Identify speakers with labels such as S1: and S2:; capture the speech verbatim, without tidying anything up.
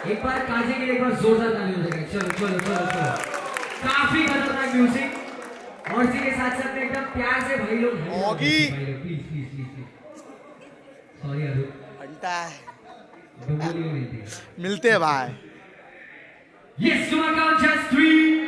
S1: एक बार काजी के लिए एक बार जोरदार ताली हो जाएगा। चलो चलो चलो चलो, काफी खतरनाक म्यूजिक और इसी के साथ साथ एकदम प्यार से भाई लोग
S2: Oggy
S1: please please please sorry अरु
S2: घंटा है
S1: डुबोलियो मिलती है
S2: मिलते हैं भाई।
S1: Yes to account just three